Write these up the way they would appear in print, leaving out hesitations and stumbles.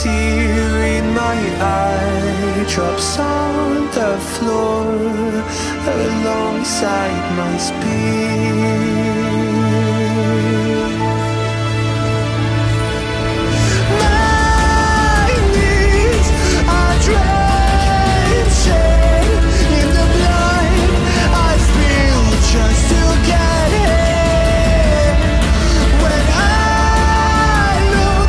tear in my eye drops on the floor alongside my speed. My knees are drenching in the blood I spill just to get here. When I look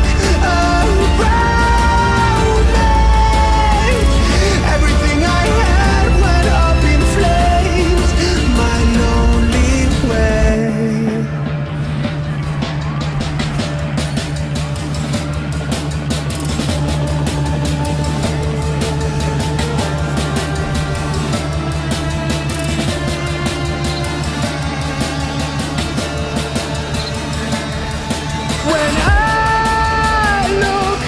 around me, everything I had went up in flames. My lonely way. When I look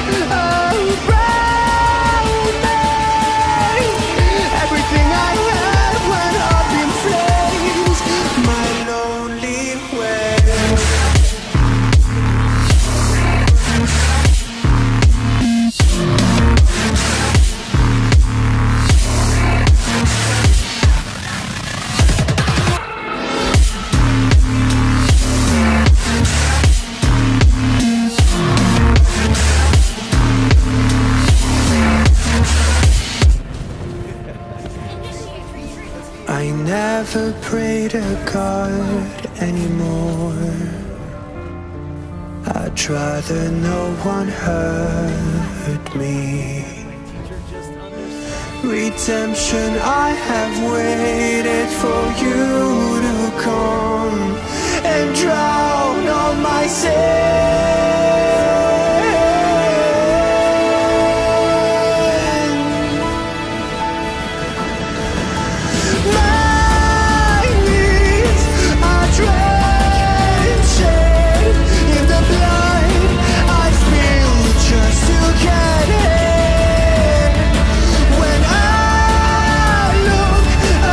around me, everything I had went up in flames. My lonely way. I never pray to God anymore. I'd rather no one hurt me. Redemption, I have waited for you to come and drown all my sin. My knees are drenching in the blood I spill just to get here. When I look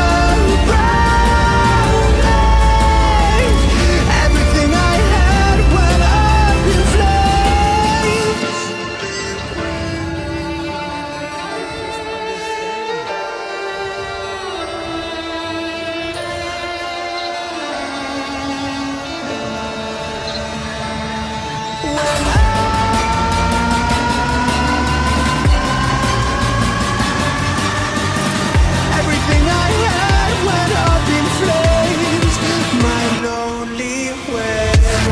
around me, everything I had went up in flames. Everything I had went up in flames. My lonely way.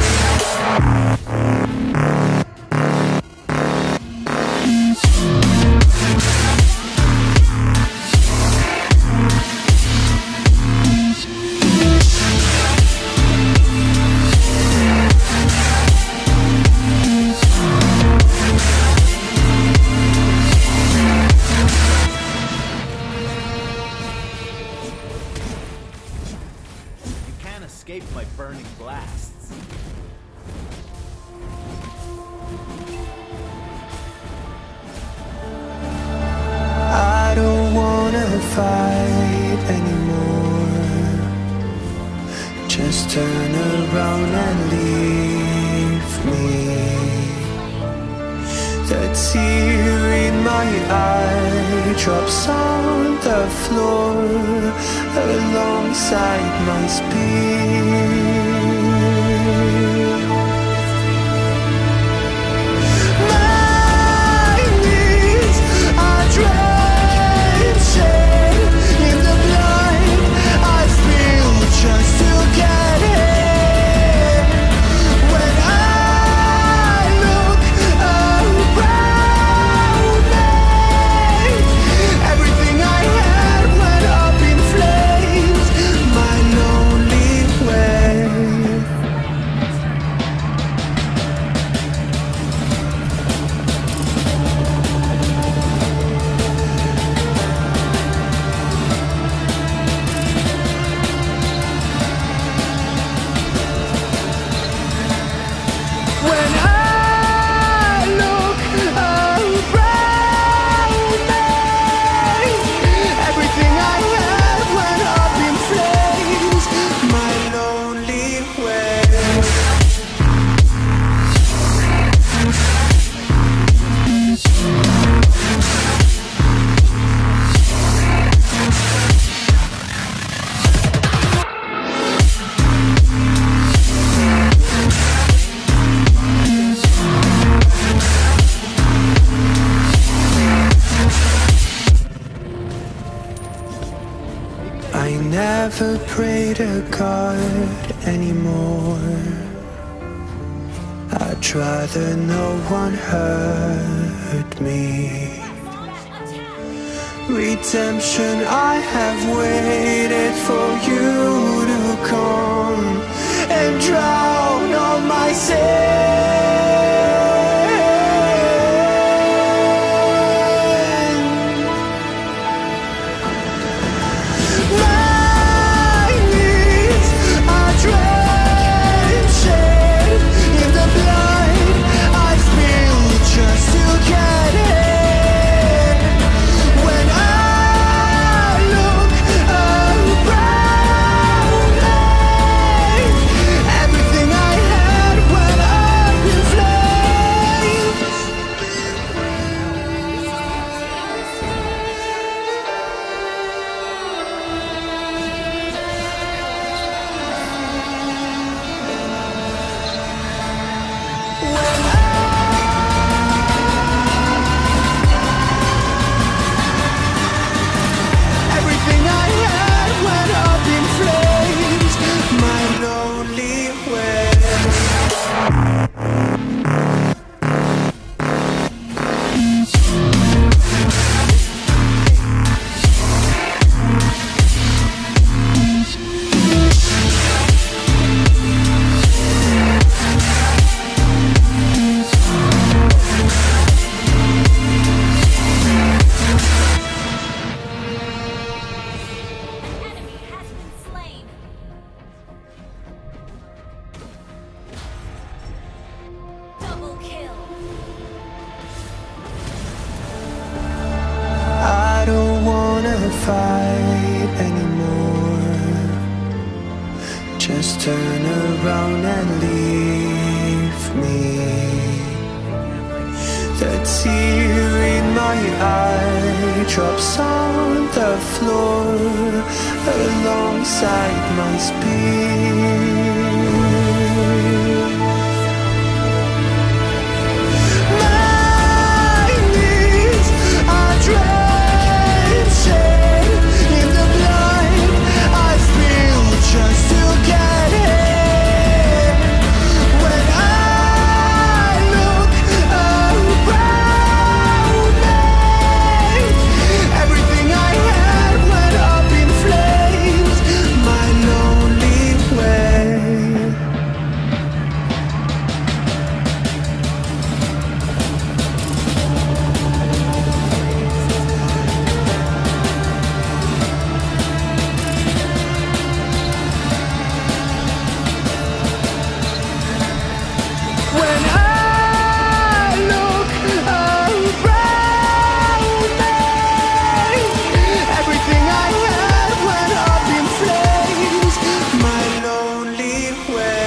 You can't escape my burning blasts. I don't wanna fight anymore. Just turn around and leave me. The tear in my eye drops on the floor alongside my speed. My knees are drenching in the blood I spill just to get here. When I look around me, everything I had went up in flames. My lonely way. never pray to God anymore. I'd rather no one hurt me. Redemption, I have waited for you to come and drown all my sins. My knees are drenched in the blood I spilled just to get in. When I look around me, everything I had went up in flames. Everything I had went up in flames. My lonely way. Enemy has been slain. Double kill. I don't wanna fight anymore. Just turn around and leave me. The tear in my eye drops on the floor alongside my spear. My knees are drenched in the blood I spilled just to get in. When I look around me, everything I had went up in flames. My lonely way. When I look around me, everything I had went up in flames. My lonely way.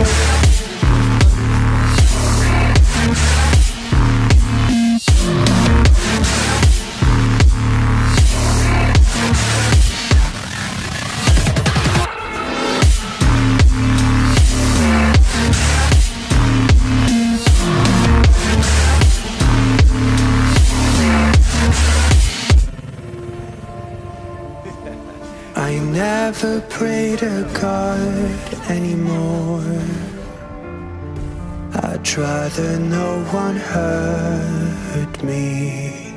I never pray to God anymore. I'd rather no one hurt me.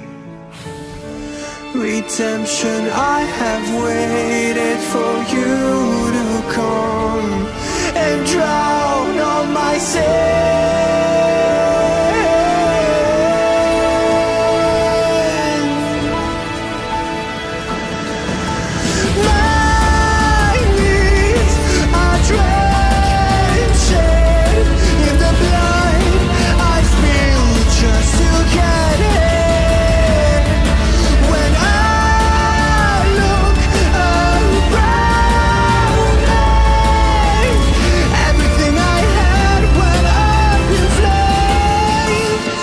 Redemption, I have waited for you to come and drown all my sins. My knees are drenched in the blood I spilled just to get in. When I look around me, everything I had went up in flames.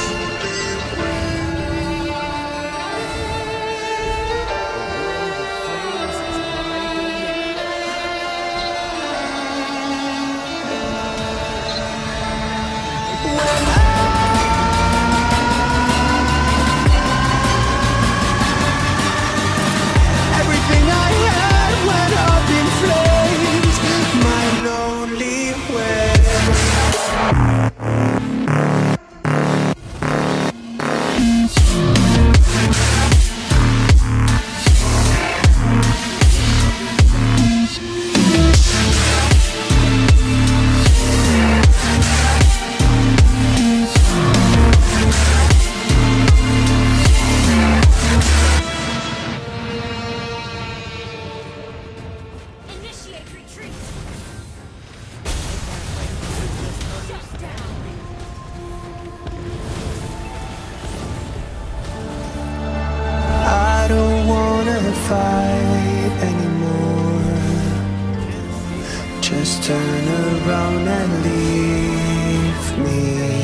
Everything I had went up in flames. fight anymore. Just turn around and leave me.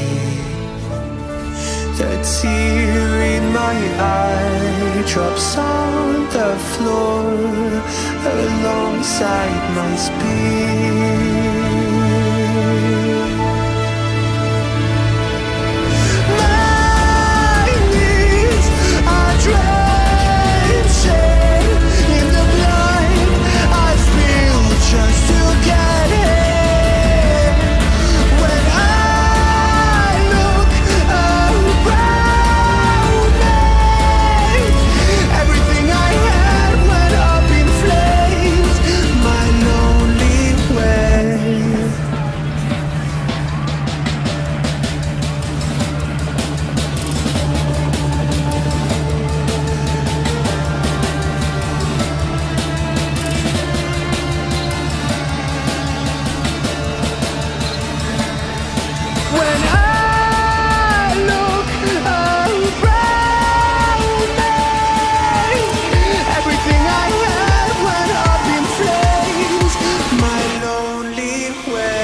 The tear in my eye drops on the floor alongside my speed. My knees are drenching in the blood I spill just to get in. When I look around me, everything I had went up in flames. My lonely way. When I look around me, everything I had went up in flames. My lonely way.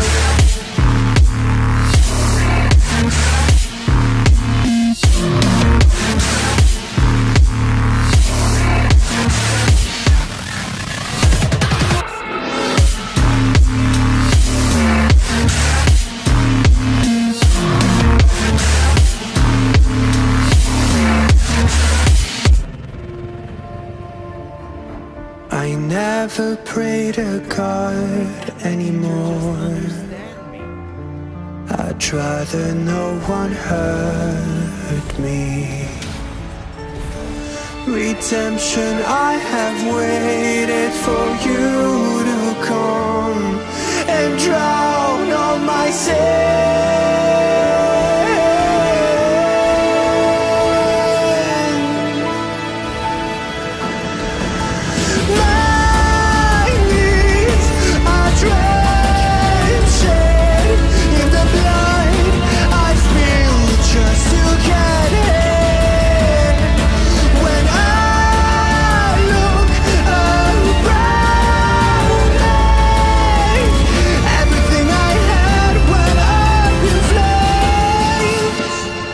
I never pray to God anymore. I'd rather no one hurt me. Redemption, I have waited for you to come and drown all my sin. My knees are drenching in the blood I spill just to get in. When I look around me, everything I had went up in flames.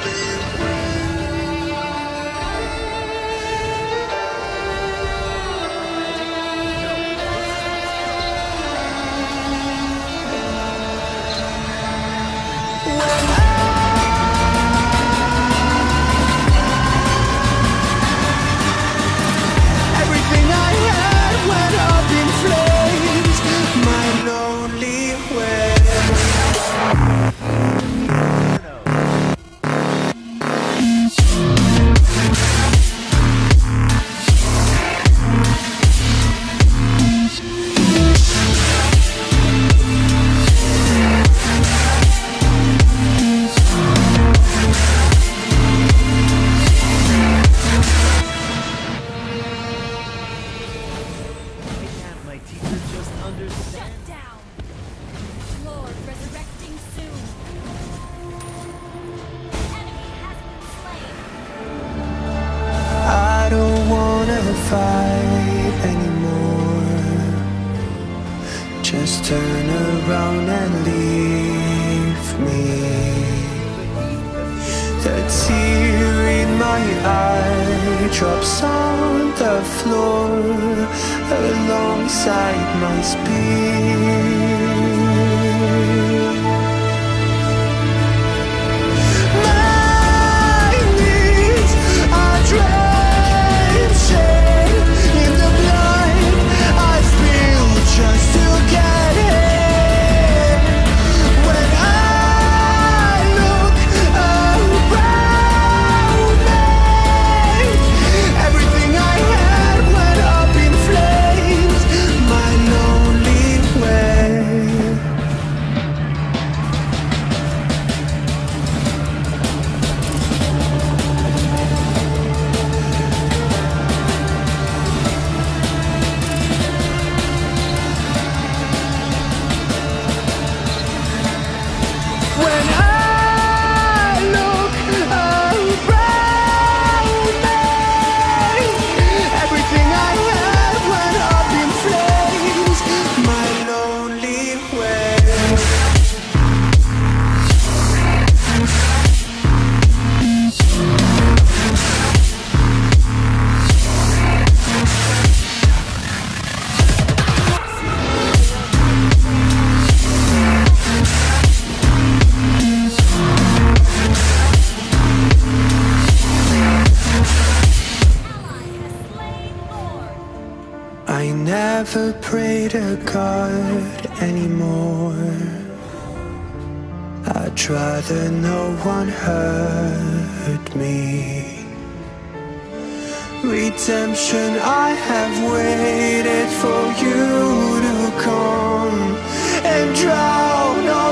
Everything I had went up in flames. My lonely way. Can't my teacher just understand? Shut down. Lord resurrecting soon. Enemy has been slain. I don't wanna fight anymore. Just turn around and leave me. The tear in my eye drops on the floor alongside my speed. My knees are drenching in the blood I spill just to get in. When I look around me, everything I had went up in flames. My lonely way. never pray to God anymore. I'd rather no one hurt me. Redemption, I have waited for you to come and drown all